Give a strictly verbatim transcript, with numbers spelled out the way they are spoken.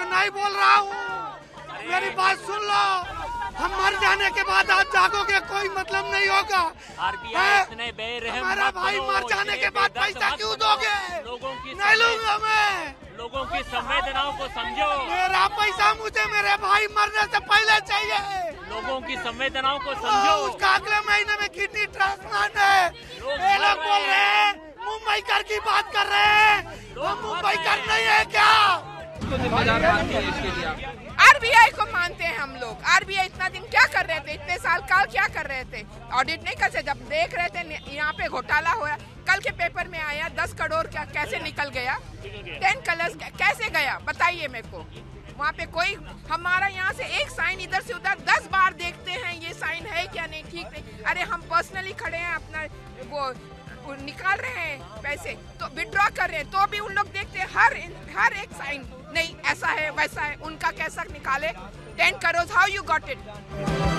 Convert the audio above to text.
नहीं बोल रहा हूँ, मेरी बात सुन लो। हम मर जाने के बाद आप जागोगे, कोई मतलब नहीं होगा। आरबीआई इतने बेरहम हमारा भाई मर जाने के बाद पैसा क्यों दोगे? लोगों की नहीं लूंगा मैं। लोगों की संवेदनाओं को समझो। मेरा पैसा मुझे मेरे भाई मरने से पहले चाहिए। लोगों की संवेदनाओं को समझो। उसका अगले महीने में किडनी ट्रांसप्लांट है। ये लोग बोल रहे हैं मुंबई कर की बात कर रहे हैं, हम मुंबई कर नहीं है क्या? आरबीआई को मानते हैं हम लोग। आरबीआई इतना दिन क्या कर रहे थे, इतने साल काल क्या कर रहे थे? ऑडिट नहीं कर सकते। जब देख रहे थे यहाँ पे घोटाला हो रहा, कल के पेपर में आया दस करोड़ क्या कैसे निकल गया, टेन कलर्स कैसे गया, बताइए मेरे को। वहाँ पे कोई हमारा यहाँ से एक साइन इधर से उधर दस बार देखते हैं, ये साइन है क्या नहीं, ठीक नहीं। अरे हम पर्सनली खड़े हैं, अपना वो निकाल रहे हैं पैसे, तो विड्रॉ कर रहे हैं, तो भी उन लोग देखते हैं हर हर एक साइन, नहीं ऐसा है वैसा है, उनका कैसा निकाले ten crore, how you got it.